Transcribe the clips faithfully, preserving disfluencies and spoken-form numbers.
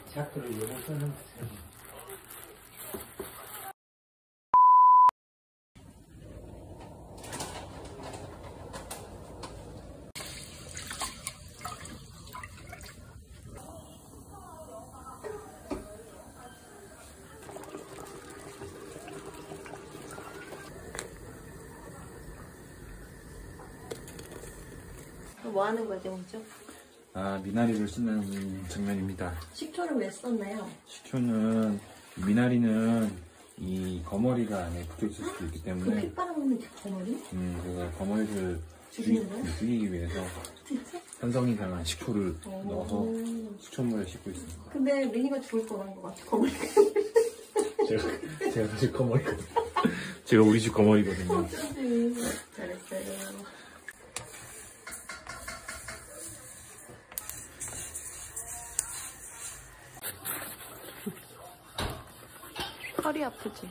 샤프를 요거 쓰는 뭐 하는 거지, 먼저? 아, 미나리를 쓰는 장면입니다. 식초를 왜 썼나요? 식초는, 미나리는 이 거머리가 안에 붙어 있을 수도 있기 때문에. 그 핏바람 없는 거머리? 음, 그래서 거머리를 죽이는 거야? 죽이기 위해서 진짜? 산성이 강한 식초를 오. 넣어서 식초물에 씻고 있습니다. 근데 미니가 죽을 뻔한 것 같아, 거머리가. 제가, 제가 사실 거머리거든요. 제가 우리 집 거머리거든요. 어쩌지. 잘했어요. 허리 아프지?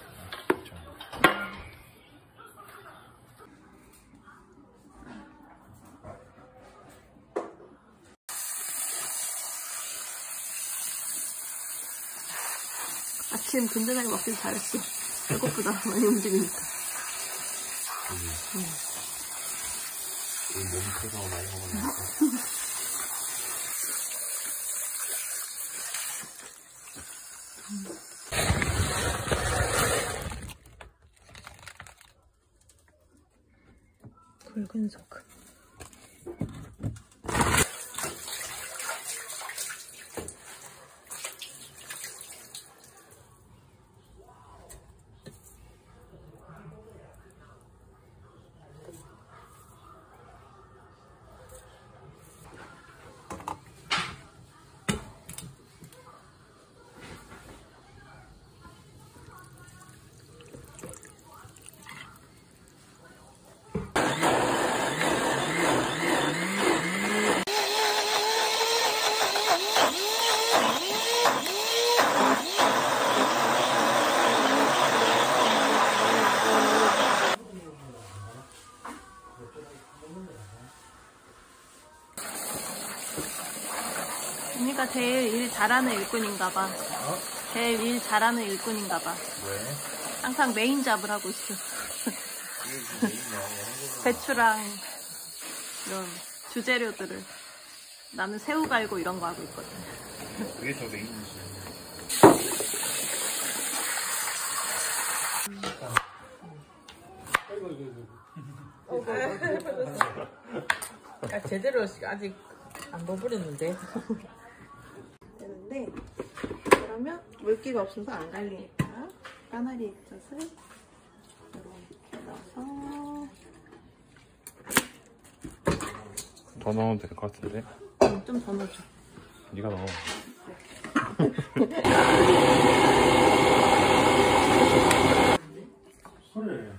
아침 든든하게 먹길 잘했어. 배고프다. 많이 움직이니까. 응. 몸이 커서 많이 먹었는데. 굵은 소금. 언니가 제일 일 잘하는 일꾼인가봐. 어? 제일 일 잘하는 일꾼인가봐. 왜? 항상 메인 잡을 하고 있어. 배추랑 이런 주재료들을. 나는 새우 갈고 이런 거 하고 있거든. 그게 저 메인이지. 아, 제대로 아직 안 버무렸는데. 되는데 그러면 물기가 없어서 안 갈리니까 까나리 액젓을 이렇게 넣어서 더 넣으면 될 것 같은데? 음, 좀 더 넣어줘. 네가 넣어. 소리를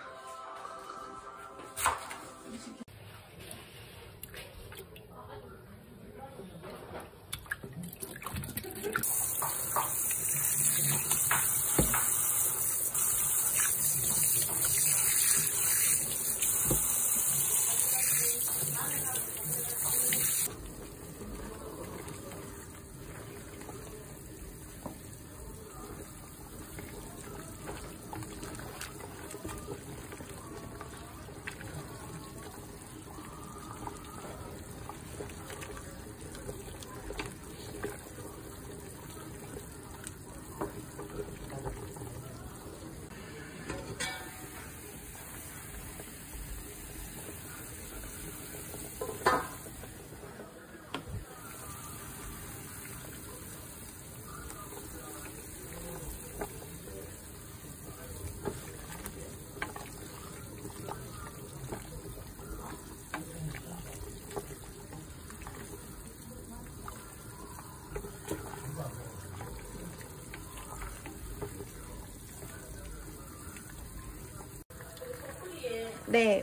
네.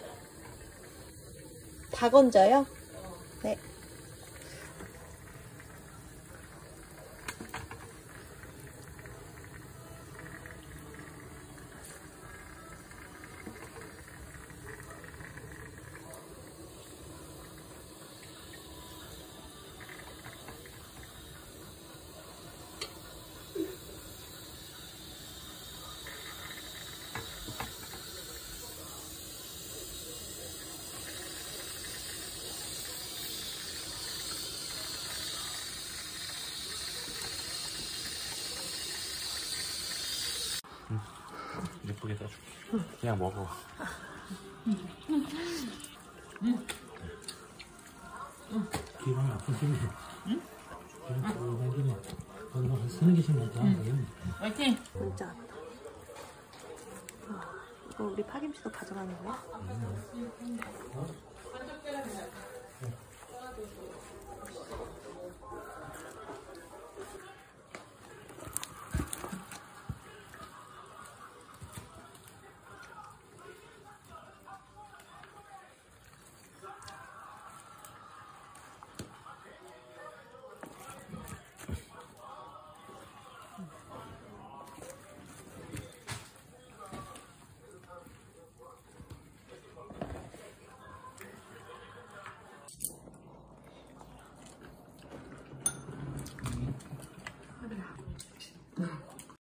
다 건져요? 네. 줄게. 그냥 먹어. 기분 아픈 김에. 응? 기분 아픈 김에. 오늘 한 서너 개씩만 더 하면 화이팅! 문자 왔다. 아, 이거 우리 파김치도 가져가는 거야? 음.